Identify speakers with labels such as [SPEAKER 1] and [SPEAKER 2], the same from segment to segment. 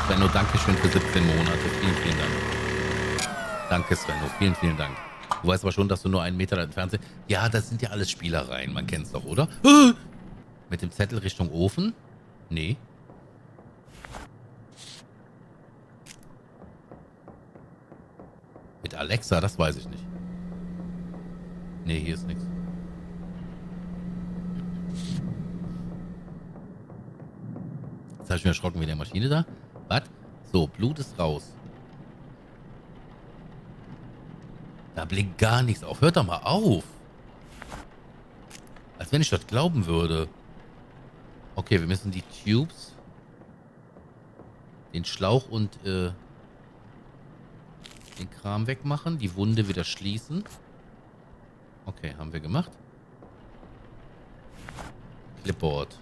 [SPEAKER 1] Svenno, danke schön für 17 Monate. Vielen, vielen Dank. Danke, Svenno. Vielen, vielen Dank. Du weißt aber schon, dass du nur 1 Meter entfernt bist. Ja, das sind ja alles Spielereien. Man kennt's doch, oder? Mit dem Zettel Richtung Ofen? Nee. Mit Alexa, das weiß ich nicht. Nee, hier ist nichts. Jetzt habe ich mich erschrocken wie der Maschine da. Was? So, Blut ist raus. Da blinkt gar nichts auf. Hört doch mal auf. Als wenn ich das glauben würde. Okay, wir müssen die Tubes, den Schlauch und den Kram wegmachen. Die Wunde wieder schließen. Okay, haben wir gemacht. Clipboard.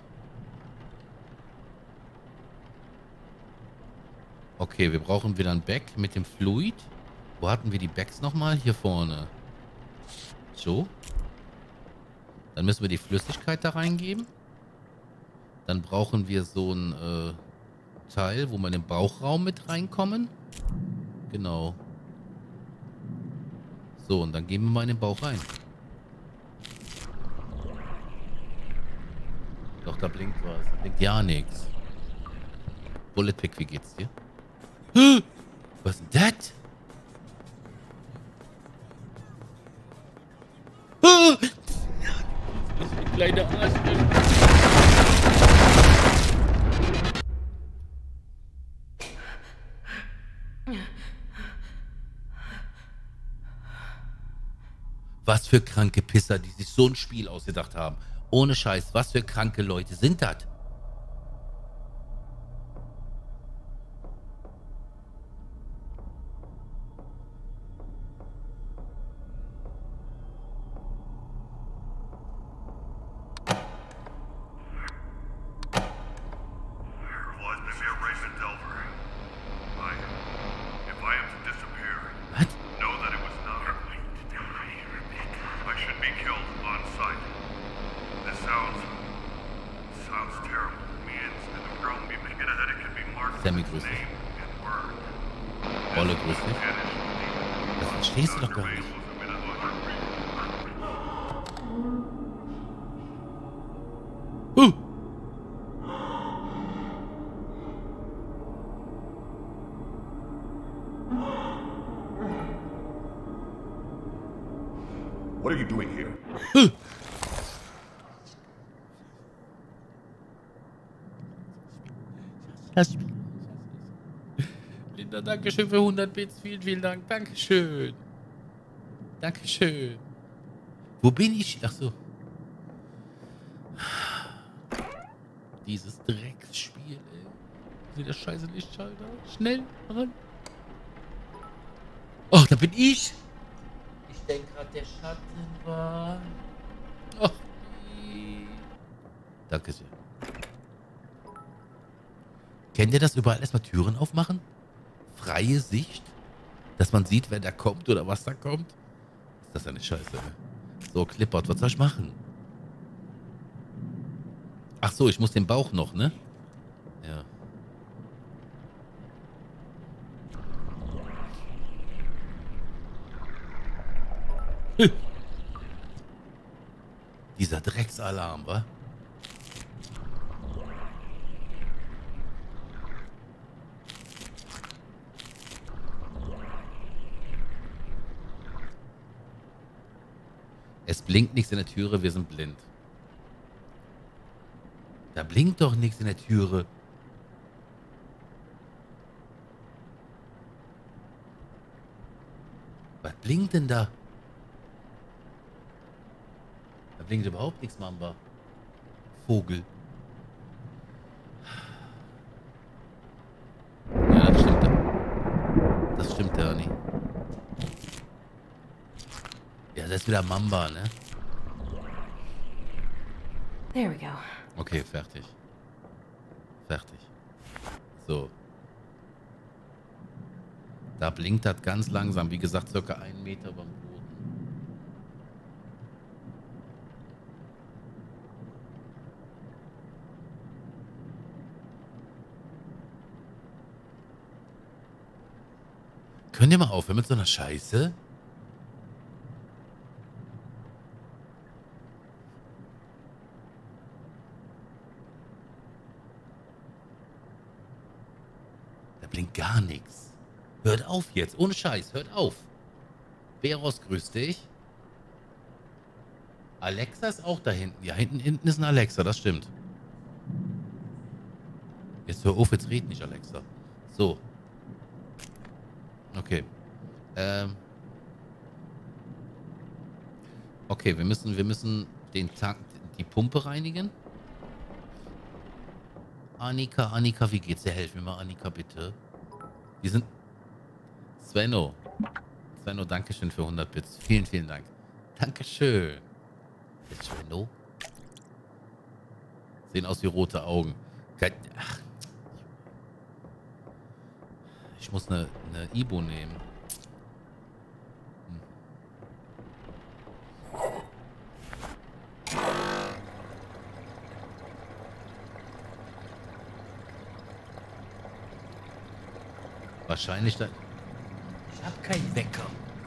[SPEAKER 1] Okay, wir brauchen wieder ein Bag mit dem Fluid. Wo hatten wir die Bags nochmal? Hier vorne. So. Dann müssen wir die Flüssigkeit da reingeben. Dann brauchen wir so ein Teil, wo wir in den Bauchraum mit reinkommen. Genau. So, und dann gehen wir mal in den Bauch rein. Doch, da blinkt was. Da blinkt ja nichts. Bullet Pick, wie geht's dir? Was ist denn das? Kleine Arsch. Was für kranke Pisser, die sich so ein Spiel ausgedacht haben. Ohne Scheiß, was für kranke Leute sind das? Was? Sammy, grüß dich. Wolle, grüß dich. Das verstehst du doch gar nicht.
[SPEAKER 2] What are you doing here?
[SPEAKER 1] Linda, Dankeschön für 100 Bits. Vielen, vielen Dank. Dankeschön. Dankeschön. Wo bin ich? Ach so. Dieses Drecksspiel, ey. Sieh der scheiße Lichtschalter. Schnell ran. Ach, da bin ich. Ich denke gerade, der Schatten war. Ach, nee. Danke sehr. Kennt ihr das überall erstmal Türen aufmachen? Freie Sicht? Dass man sieht, wer da kommt oder was da kommt? Ist das eine Scheiße, ne? So, Clipboard, was soll ich machen? Ach so, ich muss den Bauch noch, ne? Ja. Dieser Drecksalarm, wa? Es blinkt nichts in der Türe, wir sind blind. Da blinkt doch nichts in der Türe. Was blinkt denn da? Da blinkt überhaupt nichts, Mamba. Vogel. Ja, das stimmt. Das stimmt ja nicht. Ja, das ist wieder Mamba, ne?
[SPEAKER 3] There we go.
[SPEAKER 1] Okay, fertig. Fertig. So. Da blinkt das ganz langsam. Wie gesagt, circa 1 Meter beim Boden. Könnt ihr mal aufhören mit so einer Scheiße? Da blinkt gar nichts. Hört auf jetzt. Ohne Scheiß. Hört auf. Beros, grüß dich. Alexa ist auch da hinten. Ja, hinten ist ein Alexa. Das stimmt. Jetzt hör auf. Jetzt red nicht, Alexa. So. Okay. Okay, wir müssen den Tank, die Pumpe reinigen. Annika, wie geht's dir? Helf mir mal, Annika, bitte. Die sind... Svenno, Dankeschön für 100 Bits. Vielen, vielen Dank. Dankeschön. Ist Svenno? Sehen aus wie rote Augen. Ach. Ich muss eine Ibo nehmen. Wahrscheinlich da... Ich hab keinen Wecker.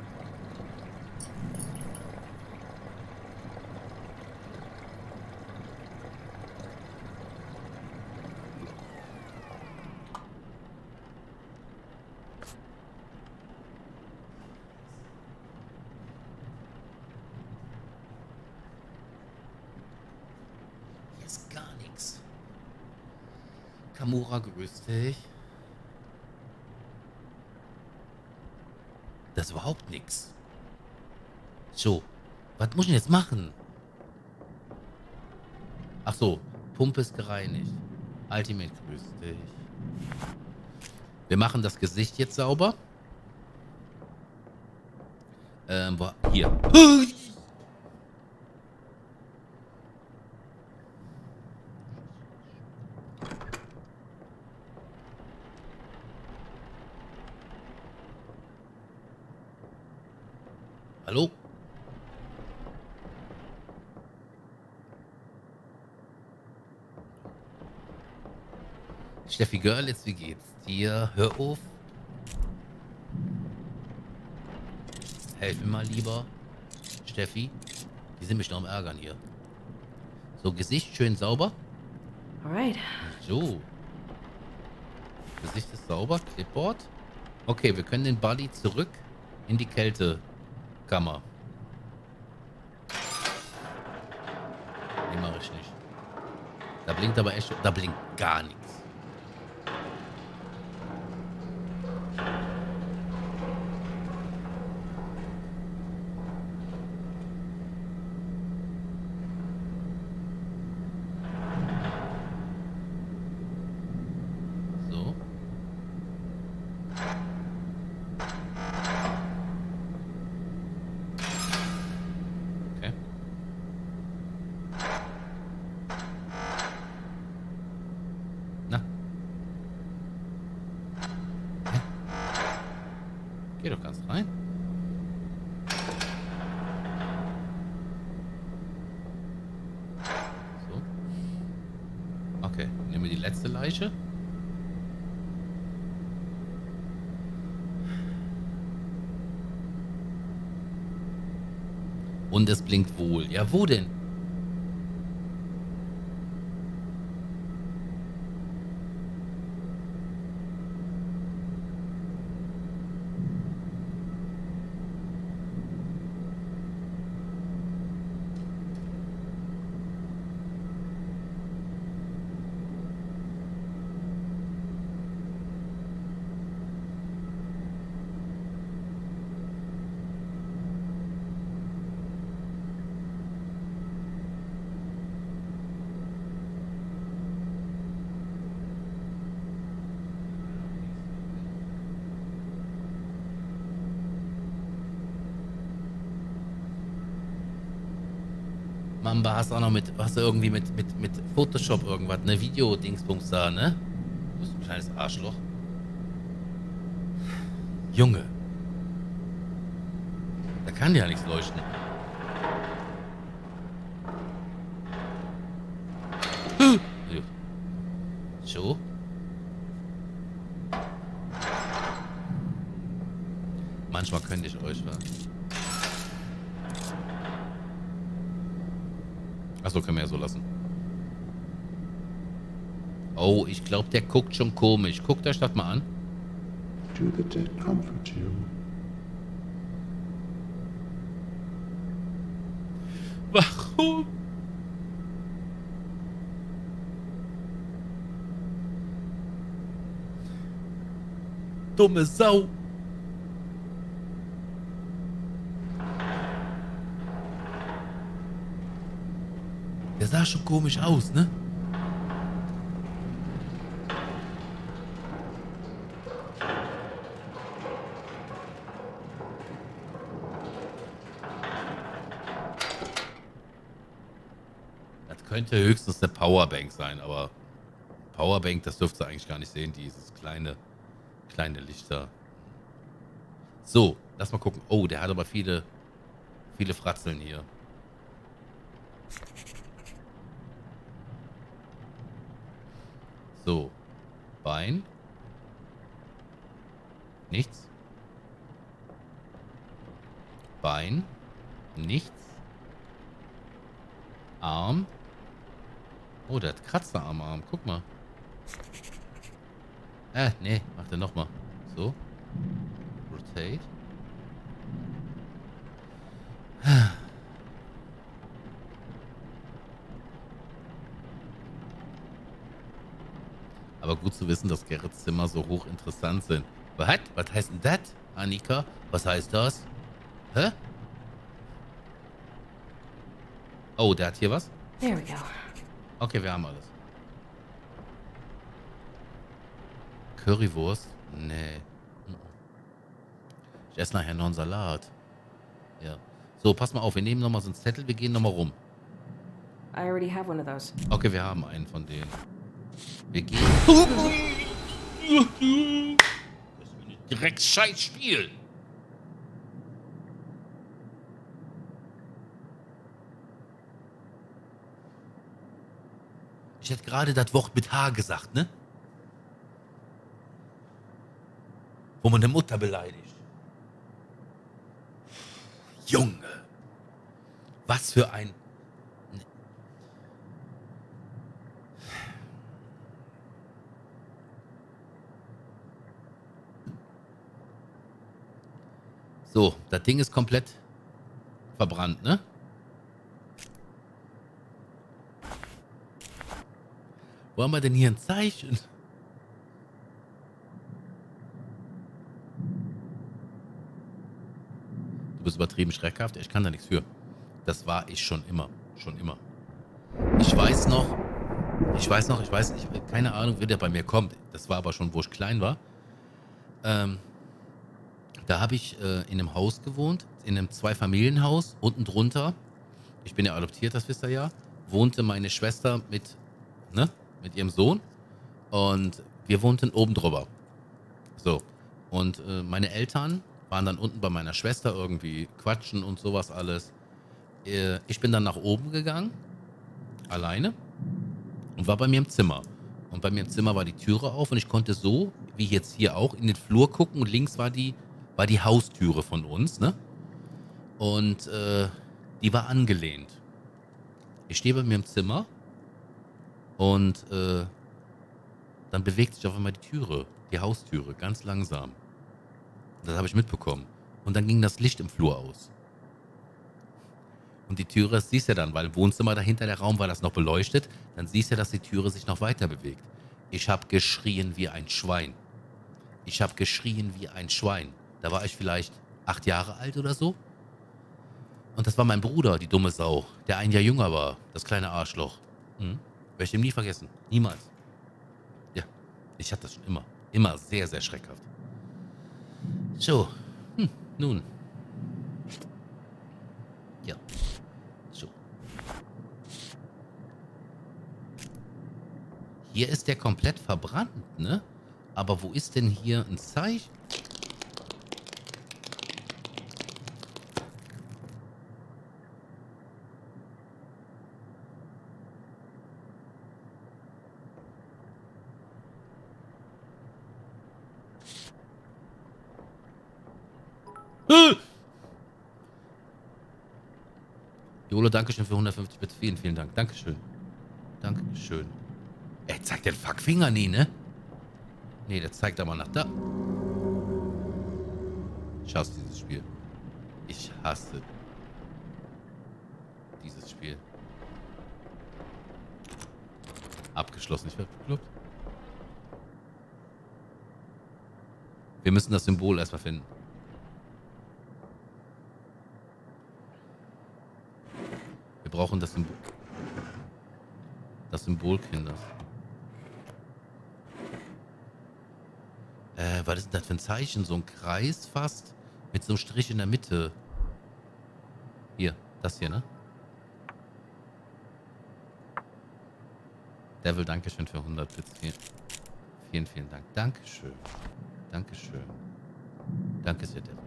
[SPEAKER 1] Hier ist gar nichts. Kamura, grüß dich. Das ist überhaupt nichts. So, was muss ich denn jetzt machen? Ach so, Pumpe ist gereinigt. Ultimate, grüß dich. Wir machen das Gesicht jetzt sauber. Hier. Hallo? Steffi Görlitz, wie geht's dir? Hör auf. Helf mir mal lieber. Steffi. Die sind mich noch am Ärgern hier. So, Gesicht schön sauber.
[SPEAKER 2] Alright.
[SPEAKER 1] So. Gesicht ist sauber. Clipboard. Okay, wir können den Buddy zurück in die Kältekammer. Nee, mache ich nicht. Da blinkt aber echt... Da blinkt gar nichts. So. Okay. Na. Hä? Geh doch ganz rein. So. Okay, nehmen wir die letzte Leiche. Und es blinkt wohl. Ja, wo denn? Mamba, hast du auch noch hast du irgendwie mit Photoshop irgendwas, ne? Video-Dingsbums da, ne? Du bist ein kleines Arschloch. Junge. Da kann ja nichts leuchten. So. Manchmal könnte ich euch, wa? Achso, können wir ja so lassen. Oh, ich glaube, der guckt schon komisch. Guckt euch das mal an.
[SPEAKER 2] Do the dead comfort you?
[SPEAKER 1] Warum? Dumme Sau. Der sah schon komisch aus, ne? Das könnte höchstens eine Powerbank sein, aber Powerbank, das dürft ihr eigentlich gar nicht sehen, dieses kleine Lichter. So, lass mal gucken. Oh, der hat aber viele Fratzeln hier. So, Bein. Nichts. Bein. Nichts. Arm. Oh, der hat Kratzer am Arm. Guck mal. Nee. Macht er nochmal. So. Rotate. Aber gut zu wissen, dass Gerrits Zimmer so hochinteressant sind. Was? Was heißt denn das, Annika? Was heißt das? Hä? Oh, der hat hier was?
[SPEAKER 3] There we go.
[SPEAKER 1] Okay, wir haben alles. Currywurst? Nee. Ich esse nachher noch einen Salat. Ja. So, pass mal auf. Wir nehmen nochmal so einen Zettel. Wir gehen nochmal rum.
[SPEAKER 3] I already have one of those.
[SPEAKER 1] Okay, wir haben einen von denen. Wir gehen... Das ist ein Dreckscheißspiel. Ich hätte gerade das Wort mit H gesagt, ne? Wo man eine Mutter beleidigt. Junge. Was für ein... So, das Ding ist komplett verbrannt, ne? Wo haben wir denn hier ein Zeichen? Du bist übertrieben schreckhaft. Ich kann da nichts für. Das war ich schon immer. Schon immer. Ich weiß noch, keine Ahnung, wie der bei mir kommt. Das war aber schon, wo ich klein war. Da habe ich in einem Haus gewohnt, in einem Zweifamilienhaus. Unten drunter, ich bin ja adoptiert, das wisst ihr ja, wohnte meine Schwester mit ihrem Sohn. Und wir wohnten oben drüber. So. Und meine Eltern waren dann unten bei meiner Schwester irgendwie quatschen und sowas alles. Ich bin dann nach oben gegangen, alleine, und war bei mir im Zimmer. Und bei mir im Zimmer war die Türe auf und ich konnte so, wie jetzt hier auch, in den Flur gucken und links war die Haustüre von uns, ne? Und die war angelehnt. Ich stehe bei mir im Zimmer und dann bewegt sich auf einmal die Haustüre, ganz langsam. Das habe ich mitbekommen. Und dann ging das Licht im Flur aus. Und die Türe, das siehst du dann, weil im Wohnzimmer dahinter der Raum war das noch beleuchtet, dann siehst du, dass die Türe sich noch weiter bewegt. Ich habe geschrien wie ein Schwein. Ich habe geschrien wie ein Schwein. Da war ich vielleicht 8 Jahre alt oder so. Und das war mein Bruder, die dumme Sau, der ein Jahr jünger war, das kleine Arschloch. Werde ich ihm nie vergessen. Niemals. Ja, ich hatte das schon immer. Immer sehr, sehr schreckhaft. So, nun. Ja. So. Hier ist der komplett verbrannt, ne? Aber wo ist denn hier ein Zeichen? Jolo, Dankeschön für 150 Bits. Vielen, vielen Dank. Dankeschön. Dankeschön. Er zeigt den Fuckfinger nie, ne? Nee, der zeigt aber nach da. Ich hasse dieses Spiel. Ich hasse dieses Spiel. Abgeschlossen. Ich werde bekloppt. Wir müssen das Symbol erstmal finden. Wir brauchen das Symbol. Das Symbol, Kinder. Was ist das für ein Zeichen? So ein Kreis fast? Mit so einem Strich in der Mitte. Hier, das hier, ne? Devil, Dankeschön für 100 Bits. Vielen, vielen Dank. Dankeschön. Dankeschön. Danke sehr, Devil.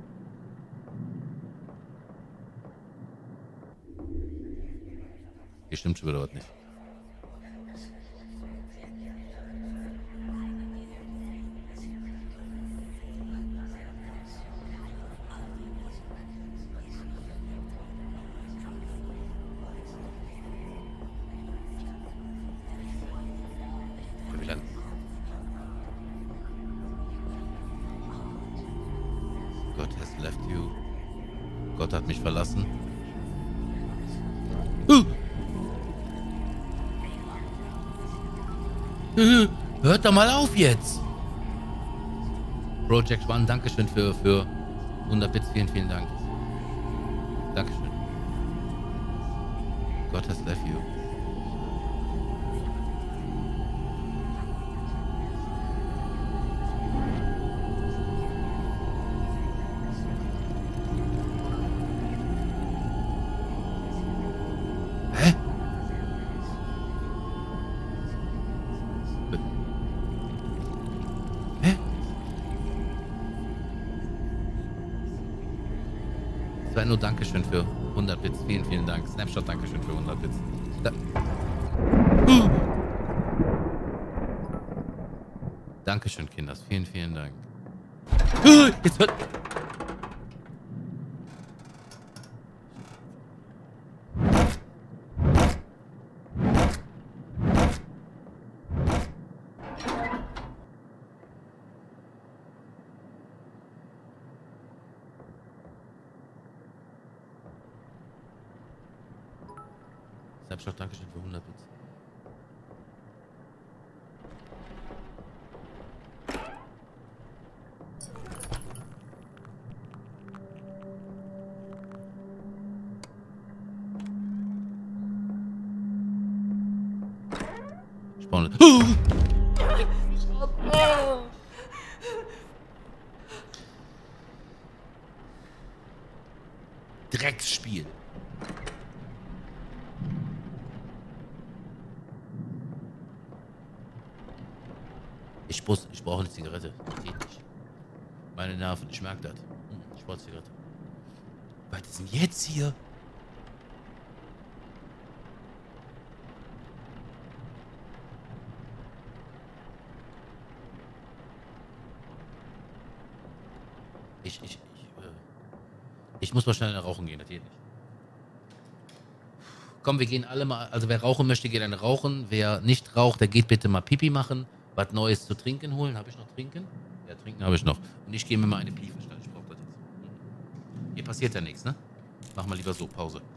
[SPEAKER 1] Hier stimmt schon wieder was nicht. Wie lang? God has left you. Gott hat mich verlassen. Hört doch mal auf jetzt! Project One, Dankeschön für 100 Bits. Vielen, vielen Dank. Dankeschön. God has left you. Hä? Hä? Sven, nur Dankeschön für 100 Bits. Vielen, vielen Dank. Snapshot, Dankeschön für 100 Bits. Dankeschön, Kinders. Vielen, vielen Dank. Jetzt hört... Snapshot, Dankeschön für 100 Bits. Spawn. Drecksspiel. Ich brauche eine Zigarette. Das geht nicht. Meine Nerven, ich merke das. Ich brauche Zigarette. Was ist denn jetzt hier? Ich muss mal schnell rauchen gehen, das geht nicht. Komm, wir gehen alle mal, also wer rauchen möchte, geht dann rauchen. Wer nicht raucht, der geht bitte mal Pipi machen. Was Neues zu trinken holen. Habe ich noch trinken? Ja, trinken habe ich noch. Und ich gehe mir mal eine Piefe stellen. Ich brauche das jetzt. Hier passiert ja nichts, ne? Mach mal lieber so, Pause.